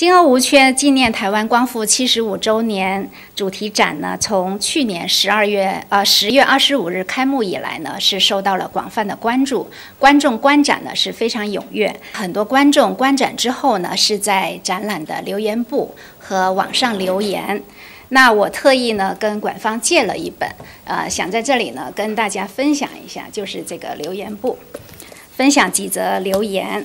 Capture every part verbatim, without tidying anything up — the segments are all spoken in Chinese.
金瓯无缺纪念台湾光复七十五周年主题展呢，从去年十二月呃十月二十五日开幕以来呢，是受到了广泛的关注，观众观展呢是非常踊跃。很多观众观展之后呢，是在展览的留言簿和网上留言。那我特意呢跟馆方借了一本，呃，想在这里呢跟大家分享一下，就是这个留言簿，分享几则留言。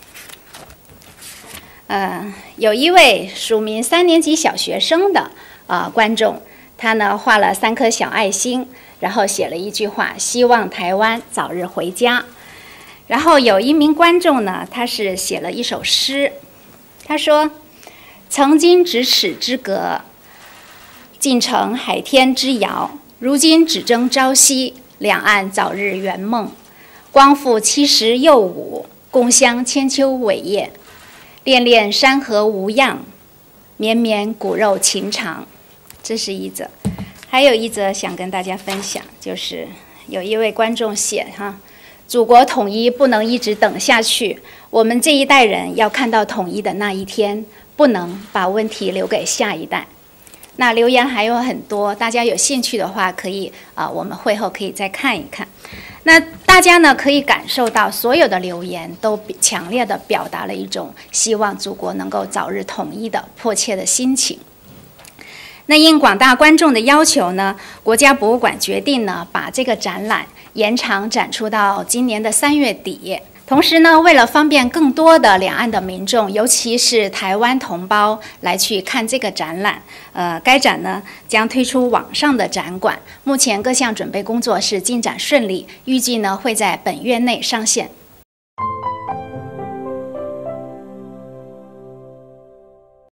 呃，有一位署名三年级小学生的呃观众，他呢画了三颗小爱心，然后写了一句话：希望台湾早日回家。然后有一名观众呢，他是写了一首诗，他说：曾经咫尺之隔，竟成海天之遥，如今只争朝夕，两岸早日圆梦。光复七十又五，共襄千秋伟业。恋恋山河无恙，绵绵骨肉情长。这是一则，还有一则想跟大家分享，就是有一位观众写哈，祖国统一不能一直等下去，我们这一代人要看到统一的那一天，不能把问题留给下一代。那留言还有很多，大家有兴趣的话，可以啊、呃，我们会后可以再看一看。那大家呢可以感受到，所有的留言都强烈的表达了一种希望祖国能够早日统一的迫切的心情。那应广大观众的要求呢，国家博物馆决定呢把这个展览延长展出到今年的三月底。同时呢，为了方便更多的两岸的民众，尤其是台湾同胞来去看这个展览，呃，该展呢将推出网上的展馆。目前各项准备工作是进展顺利，预计呢会在本月内上线。